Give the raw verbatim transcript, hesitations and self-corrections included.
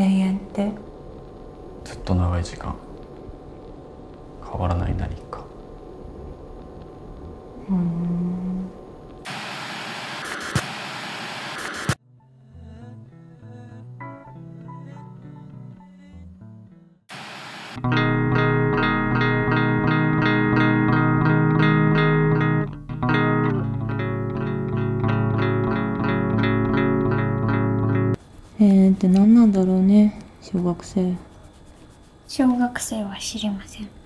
永遠って。 ずっと長い時間、変わらない何か。 うーん。永遠って何なんだろうね、小学生。 小学生は知りません。